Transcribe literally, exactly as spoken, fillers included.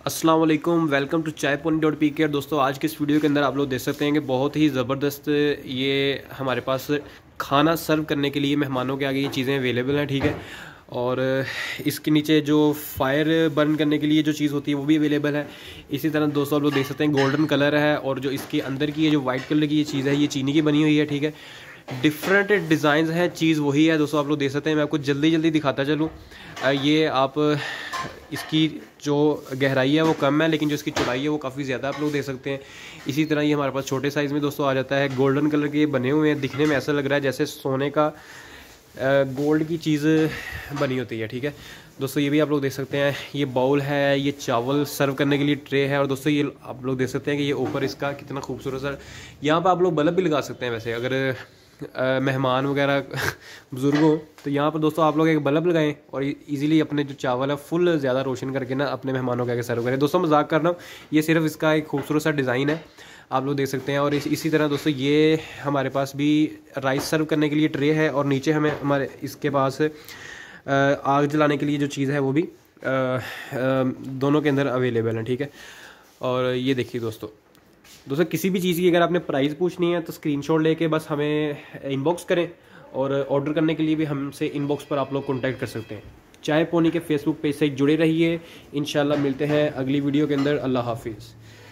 अस्सलाम वालेकुम, welcome to Chai point dot P K. दोस्तों, आज के इस वीडियो के अंदर आप लोग देख सकते हैं कि बहुत ही ज़बरदस्त ये हमारे पास खाना सर्व करने के लिए मेहमानों के आगे ये चीज़ें अवेलेबल हैं। ठीक है, और इसके नीचे जो फायर बर्न करने के लिए जो चीज़ होती है वो भी अवेलेबल है। इसी तरह दोस्तों आप लोग देख सकते हैं गोल्डन कलर है, और जो इसके अंदर की ये जो वाइट कलर की ये चीज़ है ये चीनी की बनी हुई है। ठीक है, डिफरेंट डिज़ाइन है, चीज़ वही है दोस्तों, आप लोग देख सकते हैं। मैं आपको जल्दी जल्दी दिखाता चलूँ। ये आप इसकी जो गहराई है वो कम है, लेकिन जो इसकी चौड़ाई है वो काफ़ी ज़्यादा आप लोग देख सकते हैं। इसी तरह ये हमारे पास छोटे साइज़ में दोस्तों आ जाता है। गोल्डन कलर के बने हुए हैं, दिखने में ऐसा लग रहा है जैसे सोने का गोल्ड की चीज़ बनी होती है। ठीक है दोस्तों, ये भी आप लोग देख सकते हैं। ये बाउल है, ये चावल सर्व करने के लिए ट्रे है, और दोस्तों ये आप लोग देख सकते हैं कि ये ऊपर इसका कितना खूबसूरत सा यहाँ पर आप लोग बल्ब भी लगा सकते हैं। वैसे अगर Uh, मेहमान वगैरह बुज़ुर्ग हो तो यहाँ पर दोस्तों आप लोग एक बल्ब लगाएं और इजीली अपने जो चावल है फुल ज़्यादा रोशन करके ना अपने मेहमानों के आगे सर्व करें। दोस्तों मजाक कर रहा हूँ, ये सिर्फ इसका एक खूबसूरत सा डिज़ाइन है, आप लोग देख सकते हैं। और इस, इसी तरह दोस्तों ये हमारे पास भी राइस सर्व करने के लिए ट्रे है, और नीचे हमें हमारे इसके पास आग जलाने के लिए जो चीज़ है वो भी आ, आ, दोनों के अंदर अवेलेबल है। ठीक है, और ये देखिए दोस्तों दोस्तों किसी भी चीज़ की अगर आपने प्राइस पूछनी है तो स्क्रीनशॉट लेके बस हमें इनबॉक्स करें, और ऑर्डर करने के लिए भी हमसे इनबॉक्स पर आप लोग कांटेक्ट कर सकते हैं। चाय पोनी के फेसबुक पेज से जुड़े रहिए। इंशाल्लाह मिलते हैं अगली वीडियो के अंदर। अल्लाह हाफिज़।